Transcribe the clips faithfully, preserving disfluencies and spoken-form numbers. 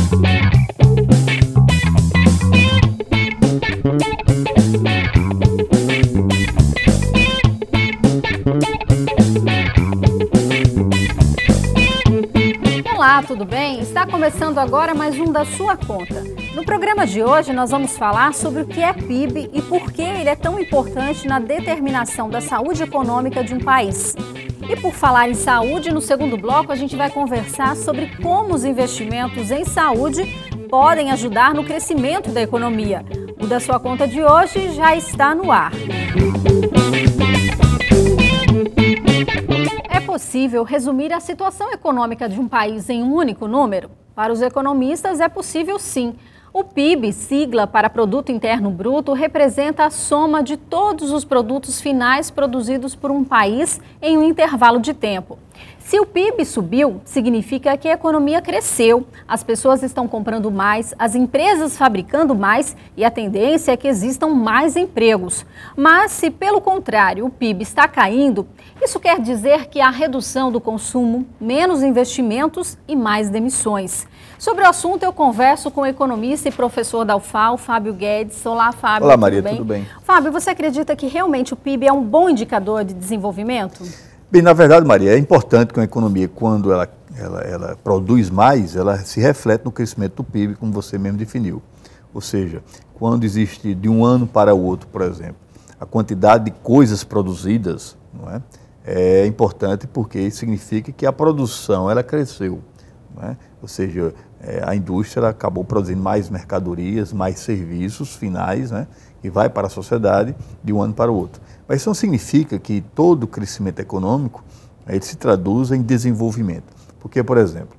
Olá, tudo bem? Está começando agora mais um Da Sua Conta. No programa de hoje nós vamos falar sobre o que é P I B e por que ele é tão importante na determinação da saúde econômica de um país. E por falar em saúde, no segundo bloco a gente vai conversar sobre como os investimentos em saúde podem ajudar no crescimento da economia. O Da Sua Conta de hoje já está no ar. É possível resumir a situação econômica de um país em um único número? Para os economistas, é possível sim. O P I B, sigla para Produto Interno Bruto, representa a soma de todos os produtos finais produzidos por um país em um intervalo de tempo. Se o P I B subiu, significa que a economia cresceu, as pessoas estão comprando mais, as empresas fabricando mais e a tendência é que existam mais empregos. Mas se, pelo contrário, o P I B está caindo, isso quer dizer que há redução do consumo, menos investimentos e mais demissões. Sobre o assunto, eu converso com o economista e professor da U F A L, Fábio Guedes. Olá, Fábio. Olá, Maria, tudo bem? Fábio, você acredita que realmente o P I B é um bom indicador de desenvolvimento? Bem, na verdade, Maria, é importante que uma economia, quando ela, ela, ela produz mais, ela se reflete no crescimento do P I B, como você mesmo definiu. Ou seja, quando existe de um ano para o outro, por exemplo, a quantidade de coisas produzidas, não é, é importante porque isso significa que a produção ela cresceu. Não é? Ou seja, é, a indústria ela acabou produzindo mais mercadorias, mais serviços finais, né, que vai para a sociedade de um ano para o outro. Mas isso não significa que todo crescimento econômico ele se traduz em desenvolvimento. Porque, por exemplo,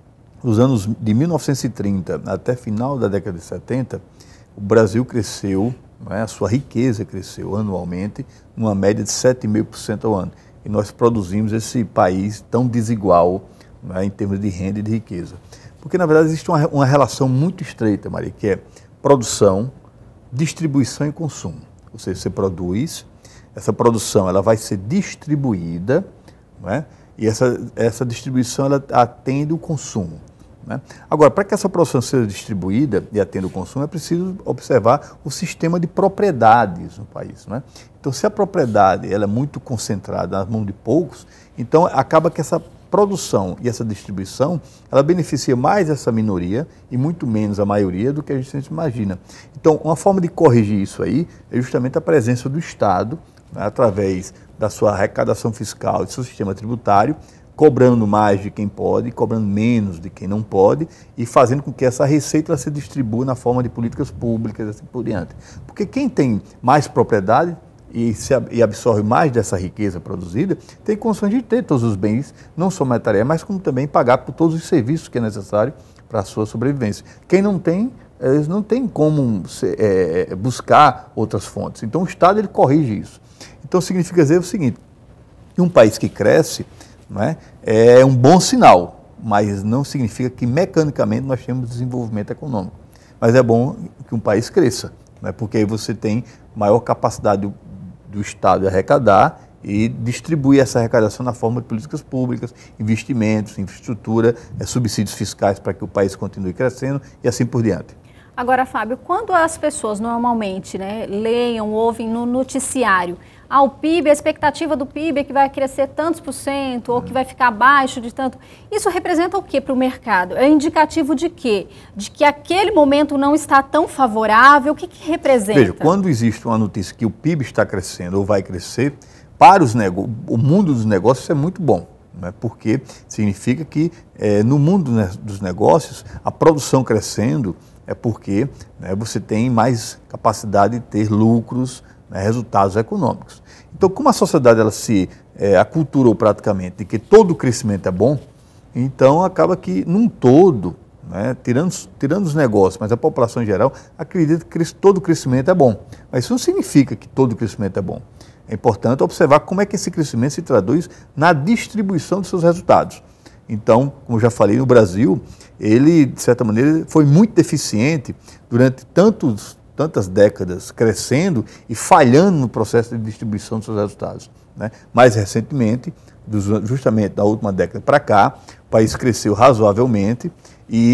nos anos de mil novecentos e trinta até final da década de setenta, o Brasil cresceu, não é, a sua riqueza cresceu anualmente, numa média de sete vírgula cinco por cento ao ano. E nós produzimos esse país tão desigual, não é, em termos de renda e de riqueza. Porque, na verdade, existe uma, uma relação muito estreita, Maria, que é produção, distribuição e consumo. Ou seja, você produz, essa produção ela vai ser distribuída, não é? E essa, essa distribuição ela atende o consumo. Né? Agora, para que essa produção seja distribuída e atenda o consumo, é preciso observar o sistema de propriedades no país. Né? Então, se a propriedade ela é muito concentrada nas mãos de poucos, então acaba que essa produção e essa distribuição, ela beneficia mais essa minoria e muito menos a maioria do que a gente imagina. Então, uma forma de corrigir isso aí é justamente a presença do Estado, né, através da sua arrecadação fiscal e do seu sistema tributário, cobrando mais de quem pode, cobrando menos de quem não pode e fazendo com que essa receita ela se distribua na forma de políticas públicas e assim por diante. Porque quem tem mais propriedade e, se, e absorve mais dessa riqueza produzida, tem condições de ter todos os bens, não só materiais, mas como também pagar por todos os serviços que é necessário para a sua sobrevivência. Quem não tem, eles não tem como é, buscar outras fontes. Então o Estado ele corrige isso. Então significa dizer o seguinte, que um país que cresce, não é, é um bom sinal, mas não significa que mecanicamente nós temos desenvolvimento econômico. Mas é bom que um país cresça, não é, porque aí você tem maior capacidade do, do Estado de arrecadar e distribuir essa arrecadação na forma de políticas públicas, investimentos, infraestrutura, é, subsídios fiscais para que o país continue crescendo e assim por diante. Agora, Fábio, quando as pessoas normalmente, né, leiam, ouvem no noticiário, ah, o P I B, a expectativa do P I B é que vai crescer tantos por cento ou que vai ficar abaixo de tanto, isso representa o que para o mercado? É indicativo de quê? De que aquele momento não está tão favorável? O que, que representa? Veja, quando existe uma notícia que o P I B está crescendo ou vai crescer, para os nego... o mundo dos negócios isso é muito bom. Né? Porque significa que é, no mundo dos negócios, a produção crescendo é porque, né, você tem mais capacidade de ter lucros, né, resultados econômicos. Então, como a sociedade ela se é, aculturou praticamente de que todo crescimento é bom, então acaba que, num todo, né, tirando, tirando os negócios, mas a população em geral acredita que todo crescimento é bom. Mas isso não significa que todo crescimento é bom. É importante observar como é que esse crescimento se traduz na distribuição dos seus resultados. Então, como já falei, no Brasil, ele, de certa maneira, foi muito deficiente durante tantos, tantas décadas, crescendo e falhando no processo de distribuição dos seus resultados. Né? Mais recentemente, justamente da última década para cá, o país cresceu razoavelmente e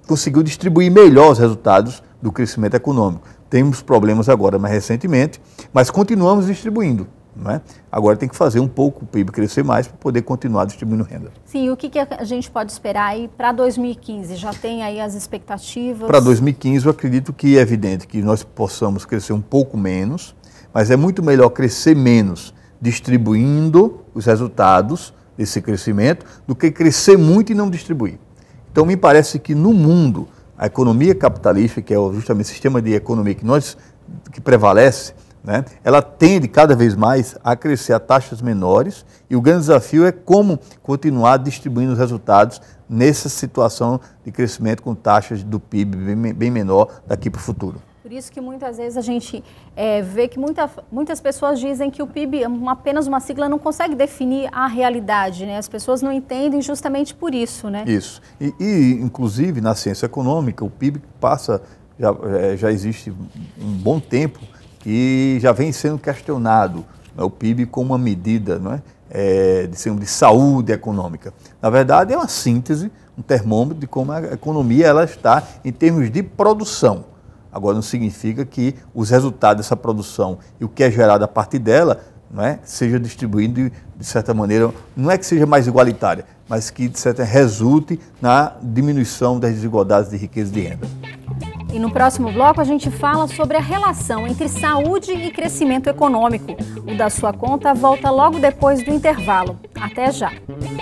conseguiu distribuir melhor os resultados do crescimento econômico. Temos problemas agora mais recentemente, mas continuamos distribuindo. Não é? Agora tem que fazer um pouco o P I B crescer mais para poder continuar distribuindo renda. Sim, e o que, que a gente pode esperar aí para dois mil e quinze? Já tem aí as expectativas? Para dois mil e quinze eu acredito que é evidente que nós possamos crescer um pouco menos, mas é muito melhor crescer menos distribuindo os resultados desse crescimento do que crescer muito e não distribuir. Então me parece que no mundo a economia capitalista, que é justamente o sistema de economia que nós que prevalece, né, ela tende cada vez mais a crescer a taxas menores e o grande desafio é como continuar distribuindo os resultados nessa situação de crescimento com taxas do P I B bem, bem menor daqui para o futuro. Por isso que muitas vezes a gente é, vê que muita, muitas pessoas dizem que o P I B, apenas uma sigla, não consegue definir a realidade, né? As pessoas não entendem justamente por isso, né? Isso. E, e inclusive, na ciência econômica, o P I B passa, já, já existe um bom tempo, que já vem sendo questionado, né, o P I B como uma medida, não é, é, de, de saúde econômica. Na verdade, é uma síntese, um termômetro de como a economia ela está em termos de produção. Agora, não significa que os resultados dessa produção e o que é gerado a partir dela, não é, seja distribuído de, de certa maneira, não é que seja mais igualitária, mas que de certa resulte na diminuição das desigualdades de riqueza e de renda. E no próximo bloco a gente fala sobre a relação entre saúde e crescimento econômico. O Da Sua Conta volta logo depois do intervalo. Até já!